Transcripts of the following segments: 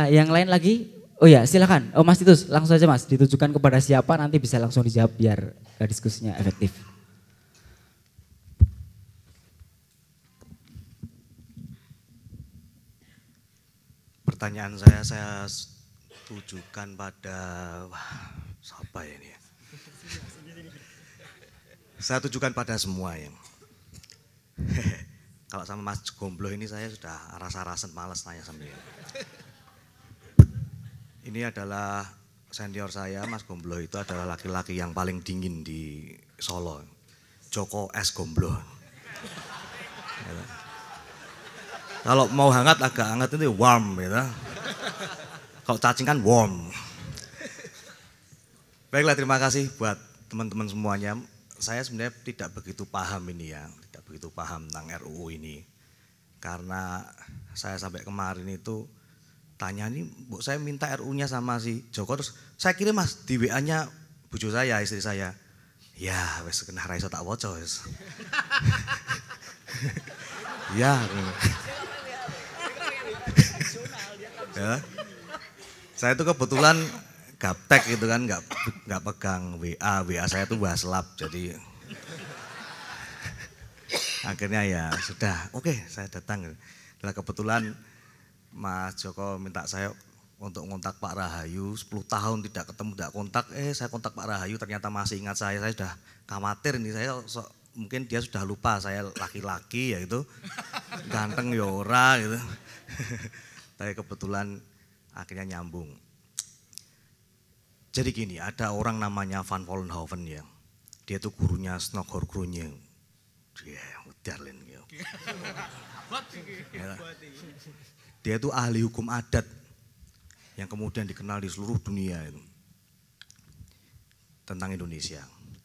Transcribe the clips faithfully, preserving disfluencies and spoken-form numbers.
yang lain lagi? Oh ya silakan, oh Mas Titus langsung aja Mas, ditujukan kepada siapa nanti bisa langsung dijawab biar diskusinya efektif. Pertanyaan saya, saya tujukan pada, wah, siapa ya ini ya? Saya tujukan pada semua yang. Kalau sama Mas Gombloh ini saya sudah rasa-rasen males nanya sama dia. Ini adalah senior saya, Mas Gombloh itu adalah laki-laki yang paling dingin di Solo. Joko S. Gombloh. Kalau mau hangat agak hangat itu warm gitu. Kalau cacing kan warm. Baiklah, terima kasih buat teman-teman semuanya. Saya sebenarnya tidak begitu paham ini ya, tidak begitu paham tentang R U U ini. Karena saya sampai kemarin itu tanya ini, bu saya minta R U-nya sama si Joko, terus saya kirim Mas di W A-nya bojo saya, istri saya. Ya, wes kena raiso tak woco wes. Ya. Ya. Saya itu kebetulan gaptek gitu kan, nggak nggak pegang W A, W A saya tuh waslap, jadi akhirnya ya sudah, oke okay, saya datang. Nah kebetulan Mas Joko minta saya untuk kontak Pak Rahayu, sepuluh tahun tidak ketemu, tidak kontak, eh saya kontak Pak Rahayu ternyata masih ingat saya, saya sudah khawatir nih, saya so, mungkin dia sudah lupa saya laki-laki ya itu, ganteng yora gitu. Tapi kebetulan akhirnya nyambung. Jadi gini, ada orang namanya Van Vollenhoven ya, dia itu gurunya Snogor Groningen. Dia Darlin ya. Dia itu ahli hukum adat yang kemudian dikenal di seluruh dunia itu tentang Indonesia.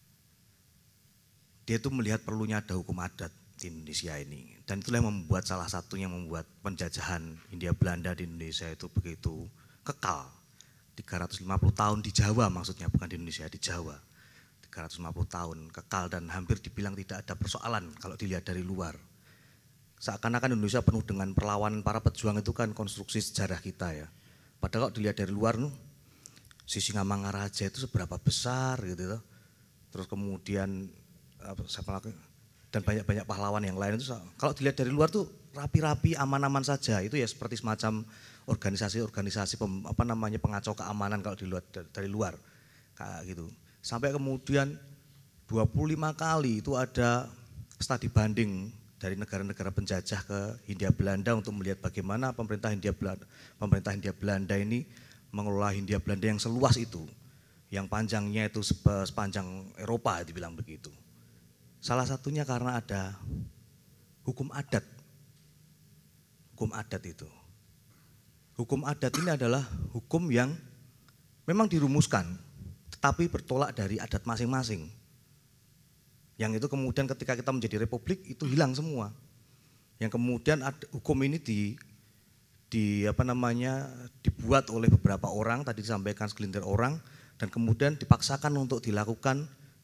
Dia itu melihat perlunya ada hukum adat di Indonesia ini, dan itulah yang membuat salah satunya membuat penjajahan Hindia Belanda di Indonesia itu begitu kekal. tiga ratus lima puluh tahun di Jawa, maksudnya bukan di Indonesia, di Jawa. tiga ratus lima puluh tahun kekal dan hampir dibilang tidak ada persoalan kalau dilihat dari luar. Seakan-akan Indonesia penuh dengan perlawanan para pejuang, itu kan konstruksi sejarah kita ya. Padahal kalau dilihat dari luar nih, Sisingamangaraja itu seberapa besar gitu. Terus kemudian dan banyak-banyak pahlawan yang lain itu kalau dilihat dari luar tuh rapi-rapi, aman-aman saja. Itu ya seperti semacam organisasi-organisasi apa namanya pengacau keamanan kalau dilihat dari luar kayak gitu. Sampai kemudian dua puluh lima kali itu ada studi banding dari negara-negara penjajah ke Hindia Belanda untuk melihat bagaimana pemerintah Hindia Belanda, pemerintah Hindia Belanda ini mengelola Hindia Belanda yang seluas itu, yang panjangnya itu sepanjang Eropa dibilang begitu. Salah satunya karena ada hukum adat. Hukum adat itu. Hukum adat ini adalah hukum yang memang dirumuskan, tetapi bertolak dari adat masing-masing. Yang itu kemudian ketika kita menjadi republik itu hilang semua. Yang kemudian hukum ini di, di apa namanya dibuat oleh beberapa orang, tadi disampaikan segelintir orang, dan kemudian dipaksakan untuk dilakukan,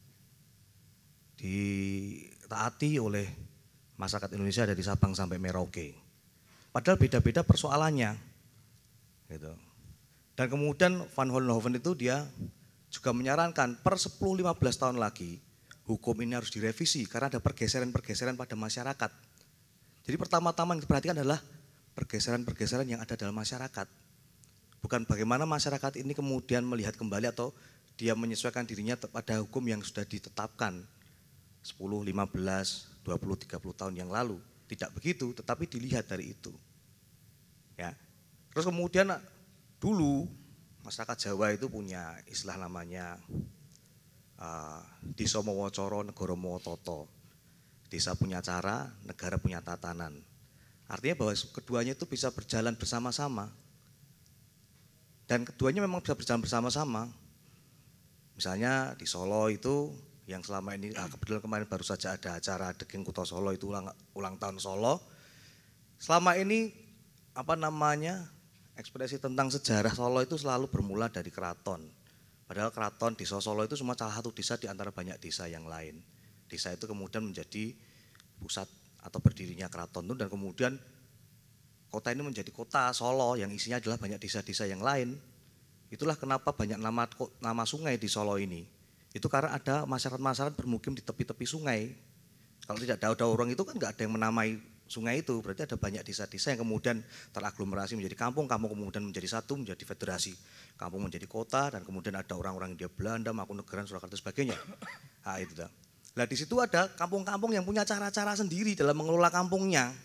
ditaati oleh masyarakat Indonesia dari Sabang sampai Merauke. Padahal beda-beda persoalannya. Gitu. Dan kemudian Van Vollenhoven itu dia juga menyarankan per sepuluh lima belas tahun lagi hukum ini harus direvisi karena ada pergeseran-pergeseran pada masyarakat. Jadi pertama-tama yang diperhatikan adalah pergeseran-pergeseran yang ada dalam masyarakat. Bukan bagaimana masyarakat ini kemudian melihat kembali atau dia menyesuaikan dirinya pada hukum yang sudah ditetapkan sepuluh, lima belas, dua puluh, tiga puluh tahun yang lalu. Tidak begitu, tetapi dilihat dari itu. Ya. Terus kemudian dulu masyarakat Jawa itu punya istilah namanya uh, Desa Mawa Cara, Negara Mawa Tata. Desa punya cara, negara punya tatanan. Artinya bahwa keduanya itu bisa berjalan bersama-sama. Dan keduanya memang bisa berjalan bersama-sama. Misalnya di Solo itu yang selama ini, ah, kebetulan kemarin baru saja ada acara Deging Kuto Solo, itu ulang, ulang tahun Solo. Selama ini apa namanya ekspresi tentang sejarah Solo itu selalu bermula dari keraton. Padahal keraton desa Solo itu cuma salah satu desa di antara banyak desa yang lain. Desa itu kemudian menjadi pusat atau berdirinya keraton itu, dan kemudian kota ini menjadi kota Solo yang isinya adalah banyak desa-desa yang lain. Itulah kenapa banyak nama nama sungai di Solo ini. Itu karena ada masyarakat-masyarakat bermukim di tepi-tepi sungai. Kalau tidak ada orang itu kan nggak ada yang menamai sungai itu, berarti ada banyak desa-desa yang kemudian teraglomerasi menjadi kampung, kampung kemudian menjadi satu, menjadi federasi. Kampung menjadi kota dan kemudian ada orang-orang Hindia Belanda, Mangkunegaran, Surakarta dan sebagainya. Nah, itu dah. Nah, di situ ada kampung-kampung yang punya cara-cara sendiri dalam mengelola kampungnya.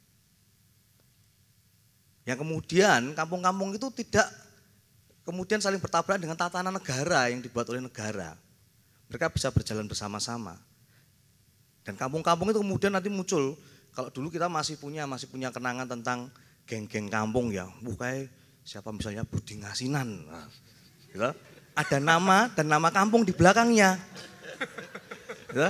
Yang kemudian kampung-kampung itu tidak kemudian saling bertabrakan dengan tatanan negara yang dibuat oleh negara. Mereka bisa berjalan bersama-sama. Dan kampung-kampung itu kemudian nanti muncul. Kalau dulu kita masih punya masih punya kenangan tentang geng-geng kampung ya. Wuh, kayak siapa misalnya Budi Ngasinan. Nah, gitu. Ada nama dan nama kampung di belakangnya. Gitu.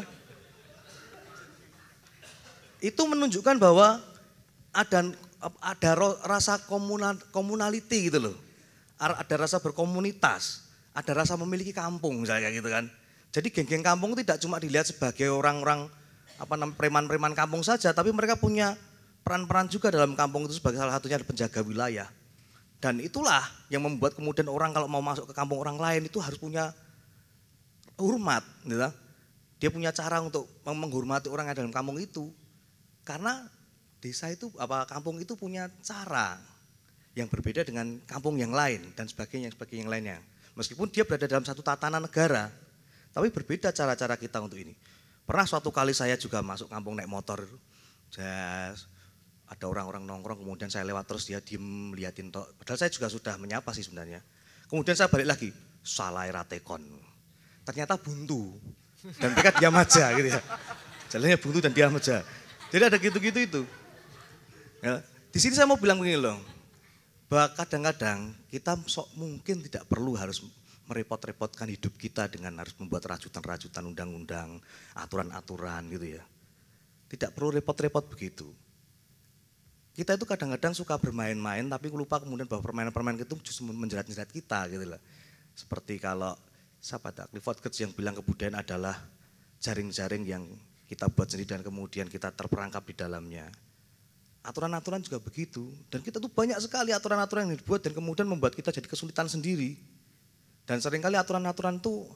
Itu menunjukkan bahwa ada ada rasa komunal, komunality gitu loh. Ada rasa berkomunitas, ada rasa memiliki kampung misalnya gitu kan. Jadi geng-geng kampung tidak cuma dilihat sebagai orang-orang apa namanya preman-preman kampung saja, tapi mereka punya peran-peran juga dalam kampung itu sebagai salah satunya penjaga wilayah. Dan itulah yang membuat kemudian orang kalau mau masuk ke kampung orang lain itu harus punya hormat, gitu. Dia punya cara untuk menghormati orang yang ada dalam kampung itu. Karena desa itu apa kampung itu punya cara yang berbeda dengan kampung yang lain dan sebagainya sebagainya yang lainnya. Meskipun dia berada dalam satu tatanan negara, tapi berbeda cara-cara kita untuk ini. Pernah suatu kali saya juga masuk kampung naik motor, jas, ada orang-orang nongkrong, kemudian saya lewat terus dia diem liatin tok. Padahal saya juga sudah menyapa sih sebenarnya. Kemudian saya balik lagi, salah ratekon. Ternyata buntu dan mereka diam aja gitu ya. Jalannya buntu dan diam aja. Jadi ada gitu-gitu itu. Ya, di sini saya mau bilang begini loh. Bahwa kadang-kadang kita sok mungkin tidak perlu harus merepot-repotkan hidup kita dengan harus membuat rajutan-rajutan undang-undang, aturan-aturan gitu ya. Tidak perlu repot-repot begitu. Kita itu kadang-kadang suka bermain-main tapi lupa kemudian bahwa permainan-permainan itu justru menjerat-jerat kita gitu loh. Seperti kalau siapa ada Clifford Geertz yang bilang kebudayaan adalah jaring-jaring yang kita buat sendiri dan kemudian kita terperangkap di dalamnya. Aturan-aturan juga begitu dan kita tuh banyak sekali aturan-aturan yang dibuat dan kemudian membuat kita jadi kesulitan sendiri. Dan seringkali aturan-aturan tuh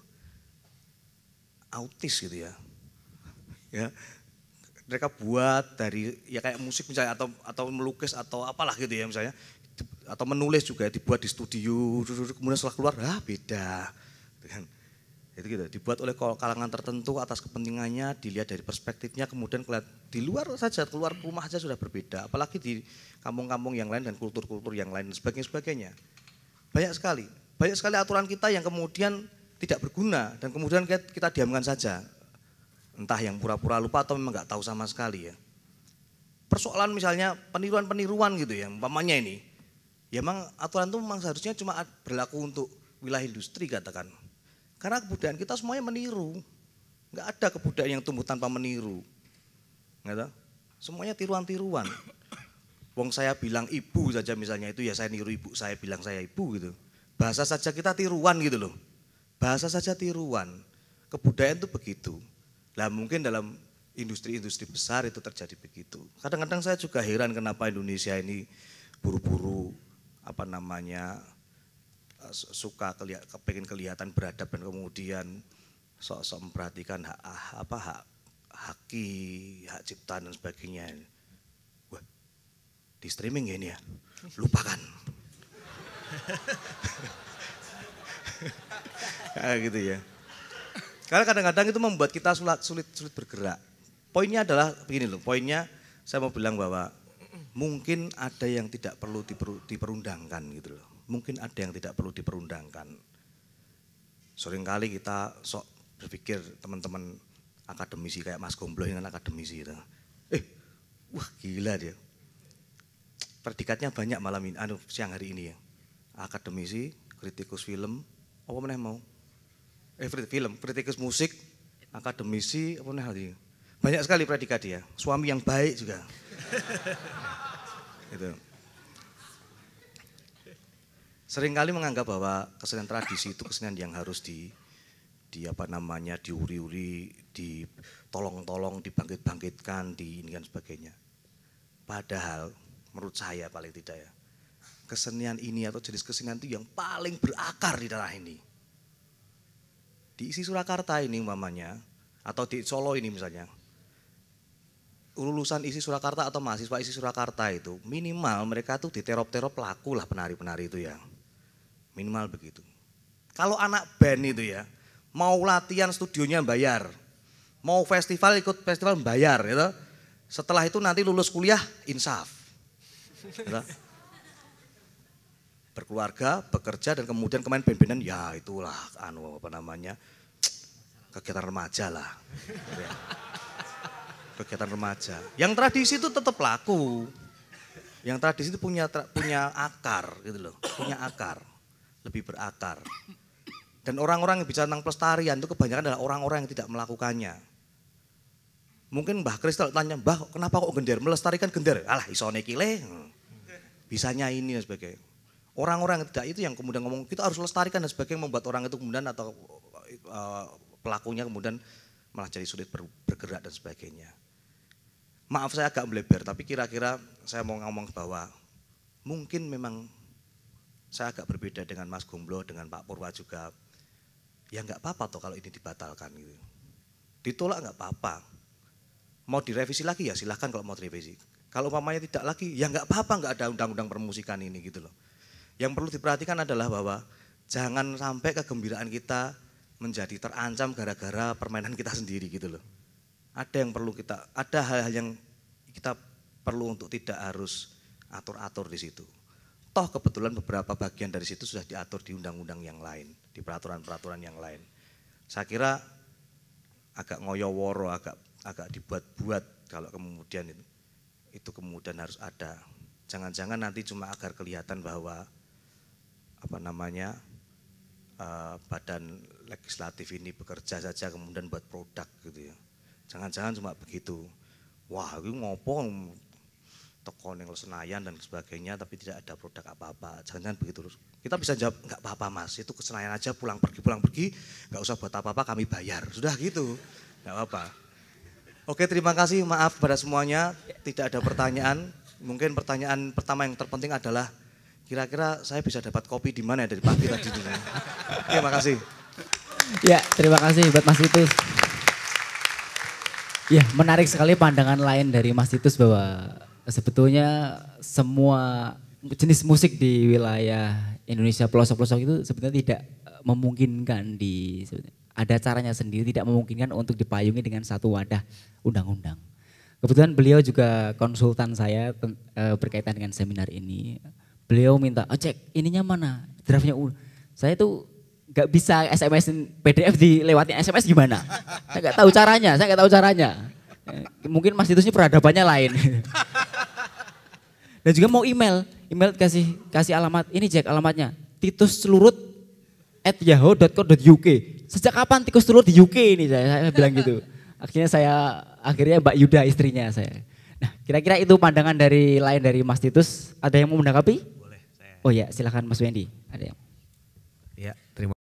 autis gitu ya. Ya. Mereka buat dari ya kayak musik misalnya atau atau melukis atau apalah gitu ya misalnya atau menulis juga dibuat di studio kemudian setelah keluar ah beda. Kan. Itu gitu, dibuat oleh kalangan tertentu atas kepentingannya, dilihat dari perspektifnya, kemudian di luar saja, keluar rumah saja sudah berbeda, apalagi di kampung-kampung yang lain dan kultur-kultur yang lain dan sebagainya, sebagainya. Banyak sekali, banyak sekali aturan kita yang kemudian tidak berguna dan kemudian kita, kita diamkan saja, entah yang pura-pura lupa atau memang nggak tahu sama sekali ya. Persoalan misalnya peniruan-peniruan gitu ya, umpamanya ini, ya memang aturan itu memang seharusnya cuma berlaku untuk wilayah industri katakan. Karena kebudayaan kita semuanya meniru, nggak ada kebudayaan yang tumbuh tanpa meniru, nggak. Semuanya tiruan-tiruan. Wong saya bilang ibu saja misalnya itu ya saya niru ibu, saya bilang saya ibu gitu. Bahasa saja kita tiruan gitu loh, bahasa saja tiruan. Kebudayaan itu begitu. Lah mungkin dalam industri-industri besar itu terjadi begitu. Kadang-kadang saya juga heran kenapa Indonesia ini buru-buru apa namanya. Suka kelihat, pengen kelihatan beradab dan kemudian sok-sok memperhatikan hak apa hak haki, hak cipta dan sebagainya. Wah, di streaming ya ini ya, lupakan. Kayak gitu ya. Karena kadang-kadang itu membuat kita sulit, sulit sulit bergerak. Poinnya adalah begini loh, poinnya saya mau bilang bahwa mungkin ada yang tidak perlu diper, diperundangkan gitu loh. Mungkin ada yang tidak perlu diperundangkan. Seringkali kita sok berpikir teman-teman akademisi kayak Mas Gombloh ini kan akademisi gitu. Eh, wah gila dia. Predikatnya banyak malam ini, anu siang hari ini ya. Akademisi, kritikus film, apa meneh mau? Eh film, kritikus musik, akademisi, apa meneh lagi? Banyak sekali predikat dia. Suami yang baik juga. Gitu. Seringkali menganggap bahwa kesenian tradisi itu kesenian yang harus di, di apa namanya diuri-uri, ditolong-tolong, dibangkit-bangkitkan, di ini dan sebagainya. Padahal menurut saya paling tidak ya. Kesenian ini atau jenis kesenian itu yang paling berakar di tanah ini. Di isi Surakarta ini umpamanya, atau di Solo ini misalnya, lulusan isi Surakarta atau mahasiswa isi Surakarta itu minimal mereka tuh diterop-terop laku lah penari-penari itu ya. Minimal begitu. Kalau anak band itu ya, mau latihan studionya bayar, mau festival ikut festival bayar gitu. Setelah itu nanti lulus kuliah insaf. Gitu. Berkeluarga, bekerja dan kemudian kemarin band-bandan ya itulah anu apa namanya kegiatan remaja lah. Ya. Kegiatan remaja. Yang tradisi itu tetap laku. Yang tradisi itu punya punya akar gitu loh, punya akar, lebih berakar. Dan orang-orang yang bicara tentang pelestarian itu kebanyakan adalah orang-orang yang tidak melakukannya. Mungkin Mbah Kristal tanya, "Mbah, kenapa kok gender? Melestarikan gender?" Alah, isone kile. Bisanya ini dan sebagainya. Orang-orang yang tidak itu yang kemudian ngomong kita harus lestarikan dan sebagainya membuat orang itu kemudian atau uh, pelakunya kemudian malah jadi sulit ber, bergerak dan sebagainya. Maaf saya agak melebar tapi kira-kira saya mau ngomong bahwa mungkin memang saya agak berbeda dengan Mas Gomblo dengan Pak Purwa juga. Ya nggak apa-apa toh kalau ini dibatalkan gitu. Ditolak nggak apa-apa. Mau direvisi lagi ya silahkan kalau mau direvisi. Kalau umpamanya tidak lagi ya nggak apa-apa nggak ada undang-undang permusikan ini gitu loh. Yang perlu diperhatikan adalah bahwa jangan sampai kegembiraan kita menjadi terancam gara-gara permainan kita sendiri gitu loh. Ada yang perlu kita, ada hal-hal yang kita perlu untuk tidak harus atur-atur di situ. Toh kebetulan beberapa bagian dari situ sudah diatur di undang-undang yang lain, di peraturan-peraturan yang lain. Saya kira agak ngoyo-woro, agak agak dibuat-buat kalau kemudian itu, itu kemudian harus ada. Jangan-jangan nanti cuma agar kelihatan bahwa apa namanya uh, badan legislatif ini bekerja saja kemudian buat produk gitu ya. Jangan-jangan cuma begitu. Wah, itu ngopo toko yang Senayan dan sebagainya tapi tidak ada produk apa-apa. Jangan-jangan begitu terus. Kita bisa jawab enggak apa-apa Mas, itu ke Senayan aja pulang pergi pulang pergi, enggak usah buat apa-apa kami bayar. Sudah gitu. Enggak apa-apa. Oke, terima kasih. Maaf pada semuanya tidak ada pertanyaan. Mungkin pertanyaan pertama yang terpenting adalah kira-kira saya bisa dapat kopi di mana ya dari pagi tadi dulu. Terima kasih. Ya, terima kasih buat Mas Titus. Ya, menarik sekali pandangan lain dari Mas Titus bahwa sebetulnya semua jenis musik di wilayah Indonesia pelosok-pelosok itu sebetulnya tidak memungkinkan di ada caranya sendiri, tidak memungkinkan untuk dipayungi dengan satu wadah undang-undang. Kebetulan beliau juga konsultan saya berkaitan dengan seminar ini. Beliau minta, oh cek ininya mana, draftnya. Saya itu gak bisa S M S P D F dilewatin S M S gimana. Saya gak tahu caranya, saya gak tahu caranya. Mungkin Mas Titus ini peradabannya lain. Dan juga mau email, email kasih kasih alamat, ini Jack alamatnya. Titus Selurut at yahoo dot co dot u k. Sejak kapan Titus Selurut di U K ini saya, saya bilang gitu. Akhirnya saya, akhirnya Mbak Yuda istrinya saya. Nah kira-kira itu pandangan dari lain dari Mas Titus. Ada yang mau menanggapi? Oh ya, silakan Mas Wendy. Ada yang. Ya, terima